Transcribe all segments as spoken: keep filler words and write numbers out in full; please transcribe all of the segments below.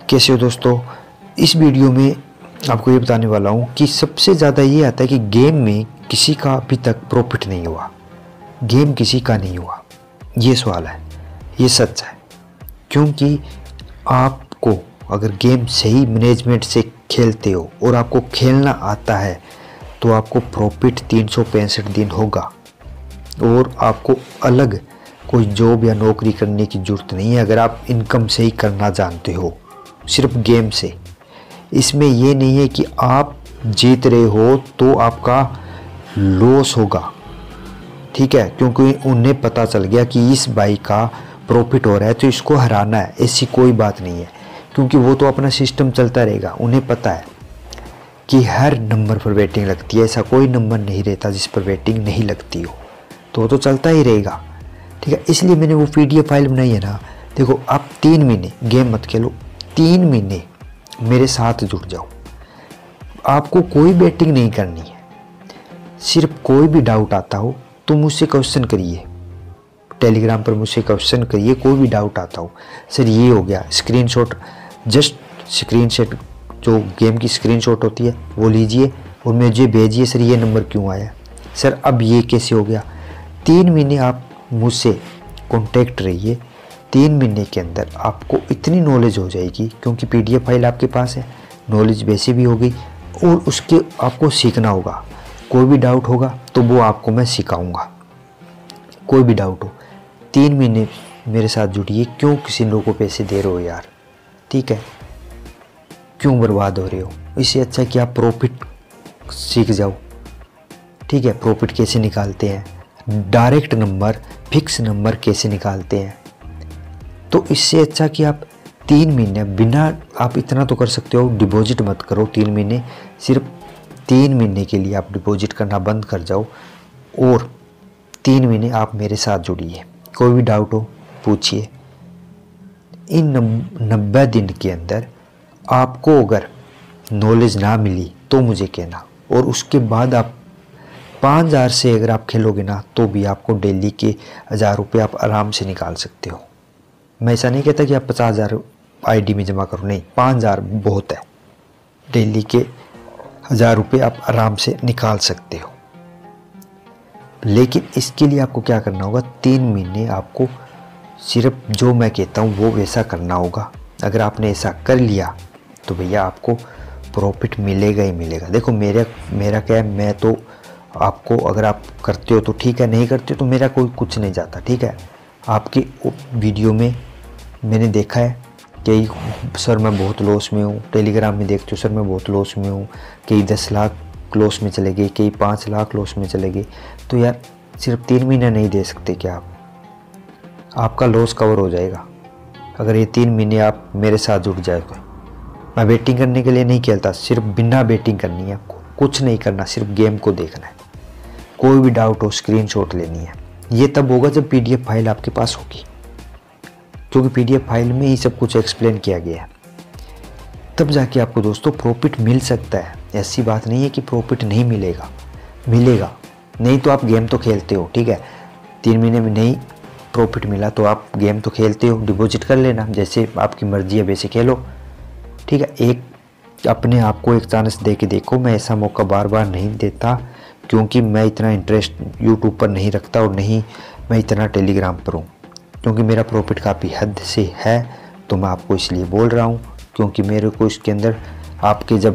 कैसे हो दोस्तों। इस वीडियो में आपको ये बताने वाला हूँ कि सबसे ज़्यादा ये आता है कि गेम में किसी का अभी तक प्रॉफिट नहीं हुआ, गेम किसी का नहीं हुआ। ये सवाल है, ये सच है। क्योंकि आपको अगर गेम सही मैनेजमेंट से खेलते हो और आपको खेलना आता है तो आपको प्रॉफिट तीन सौ पैंसठ दिन होगा और आपको अलग कोई जॉब या नौकरी करने की ज़रूरत नहीं है। अगर आप इनकम सही करना जानते हो सिर्फ गेम से, इसमें ये नहीं है कि आप जीत रहे हो तो आपका लॉस होगा, ठीक है। क्योंकि उन्हें पता चल गया कि इस भाई का प्रॉफिट हो रहा है तो इसको हराना है, ऐसी कोई बात नहीं है। क्योंकि वो तो अपना सिस्टम चलता रहेगा, उन्हें पता है कि हर नंबर पर वेटिंग लगती है, ऐसा कोई नंबर नहीं रहता जिस पर वेटिंग नहीं लगती हो, तो वो तो चलता ही रहेगा, ठीक है। इसलिए मैंने वो पीडीएफ फाइल बनाई है ना। देखो, आप तीन महीने गेम मत खेलो, तीन महीने मेरे साथ जुड़ जाओ। आपको कोई बेटिंग नहीं करनी है, सिर्फ कोई भी डाउट आता हो तो मुझसे क्वेश्चन करिए, टेलीग्राम पर मुझसे क्वेश्चन करिए। कोई भी डाउट आता हो, सर ये हो गया, स्क्रीनशॉट, जस्ट स्क्रीनशॉट जो गेम की स्क्रीनशॉट होती है वो लीजिए और मुझे भेजिए, सर ये नंबर क्यों आया, सर अब ये कैसे हो गया। तीन महीने आप मुझसे कांटेक्ट रहिए, तीन महीने के अंदर आपको इतनी नॉलेज हो जाएगी, क्योंकि पीडीएफ फाइल आपके पास है, नॉलेज वैसे भी हो गई और उसके आपको सीखना होगा। कोई भी डाउट होगा तो वो आपको मैं सिखाऊंगा, कोई भी डाउट हो। तीन महीने मेरे साथ जुड़िए। क्यों किसी लोगों को पैसे दे रहे हो यार, ठीक है, क्यों बर्बाद हो रहे हो। इससे अच्छा कि आप प्रॉफिट सीख जाओ, ठीक है। प्रॉफिट कैसे निकालते हैं, डायरेक्ट नंबर, फिक्स नंबर कैसे निकालते हैं, तो इससे अच्छा कि आप तीन महीने बिना, आप इतना तो कर सकते हो, डिपॉजिट मत करो तीन महीने, सिर्फ तीन महीने के लिए आप डिपॉजिट करना बंद कर जाओ और तीन महीने आप मेरे साथ जुड़िए। कोई भी डाउट हो पूछिए। इन नब्बे दिन के अंदर आपको अगर नॉलेज ना मिली तो मुझे कहना, और उसके बाद आप पाँच हज़ार से अगर आप खेलोगे ना तो भी आपको डेली के हज़ार रुपये आप आराम से निकाल सकते हो। मैं ऐसा नहीं कहता कि आप पचास हज़ार आई में जमा करो, नहीं, पाँच हज़ार बहुत है। डेली के हज़ार रुपये आप आराम से निकाल सकते हो। लेकिन इसके लिए आपको क्या करना होगा, तीन महीने आपको सिर्फ जो मैं कहता हूँ वो वैसा करना होगा। अगर आपने ऐसा कर लिया तो भैया आपको प्रॉफिट मिलेगा ही मिलेगा। देखो, मेरा मेरा क्या है, मैं तो आपको, अगर आप करते हो तो ठीक है, नहीं करते हो तो मेरा कोई कुछ नहीं जाता, ठीक है। आपकी वीडियो में मैंने देखा है कि सर मैं बहुत लॉस में हूँ, टेलीग्राम में देखते हो सर मैं बहुत लॉस में हूँ, कई दस लाख लॉस में चले गए, कई पाँच लाख लॉस में चले गए। तो यार सिर्फ तीन महीने नहीं दे सकते क्या आप, आपका लॉस कवर हो जाएगा अगर ये तीन महीने आप मेरे साथ जुड़ जाए तो। मैं बेटिंग करने के लिए नहीं खेलता, सिर्फ बिना बेटिंग करनी है आपको, कुछ नहीं करना, सिर्फ गेम को देखना है। कोई भी डाउट हो स्क्रीनशॉट लेनी है। ये तब होगा जब पीडीएफ फाइल आपके पास होगी, क्योंकि पीडीएफ फाइल में ही सब कुछ एक्सप्लेन किया गया है। तब जाके आपको दोस्तों प्रॉफिट मिल सकता है। ऐसी बात नहीं है कि प्रॉफिट नहीं मिलेगा, मिलेगा। नहीं तो आप गेम तो खेलते हो, ठीक है। तीन महीने में नहीं प्रॉफिट मिला तो आप गेम तो खेलते हो, डिपॉजिट कर लेना, जैसे आपकी मर्जी है वैसे खेलो, ठीक है। एक अपने आप को एक चांस दे के देखो। मैं ऐसा मौका बार बार नहीं देता, क्योंकि मैं इतना इंटरेस्ट यूट्यूब पर नहीं रखता और नहीं मैं इतना टेलीग्राम पर हूँ, क्योंकि मेरा प्रॉफिट काफ़ी हद से है। तो मैं आपको इसलिए बोल रहा हूँ, क्योंकि मेरे को इसके अंदर आपके जब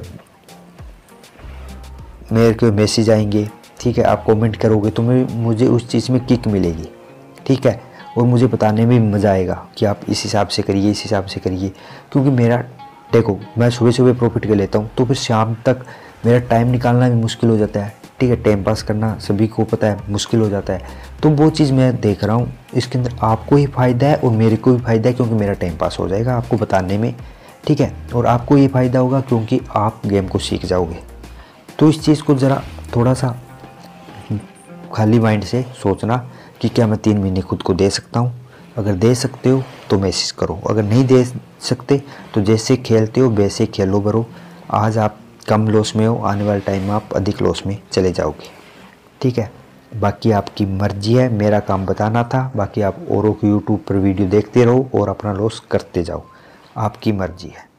मेरे को मैसेज आएंगे, ठीक है, आप कमेंट करोगे तो मैं मुझे उस चीज़ में किक मिलेगी, ठीक है। और मुझे बताने में भी मज़ा आएगा कि आप इस हिसाब से करिए, इस हिसाब से करिए। क्योंकि मेरा, देखो, मैं सुबह सुबह प्रॉफिट कर लेता हूँ तो फिर शाम तक मेरा टाइम निकालना भी मुश्किल हो जाता है, ठीक है। टाइम पास करना सभी को पता है मुश्किल हो जाता है, तो वो चीज़ मैं देख रहा हूँ। इसके अंदर आपको ही फ़ायदा है और मेरे को भी फ़ायदा है, क्योंकि मेरा टाइम पास हो जाएगा आपको बताने में, ठीक है। और आपको ये फ़ायदा होगा क्योंकि आप गेम को सीख जाओगे। तो इस चीज़ को ज़रा थोड़ा सा खाली माइंड से सोचना कि क्या मैं तीन महीने खुद को दे सकता हूँ। अगर दे सकते हो तो मैसेज करो, अगर नहीं दे सकते तो जैसे खेलते हो वैसे खेलो बरो। आज आप कम लॉस में हो, आने वाले टाइम में आप अधिक लॉस में चले जाओगे, ठीक है। बाकी आपकी मर्जी है, मेरा काम बताना था। बाकी आप औरों की यूट्यूब पर वीडियो देखते रहो और अपना लॉस करते जाओ, आपकी मर्जी है।